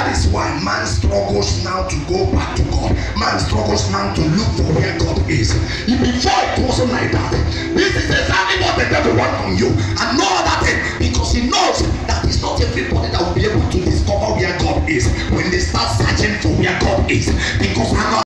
That is why man struggles now to go back to God. Man struggles now to look for where God is. Before it wasn't like that. This is exactly what the devil wants from you. And no other thing. Because he knows that it's not everybody that will be able to discover where God is when they start searching for where God is. Because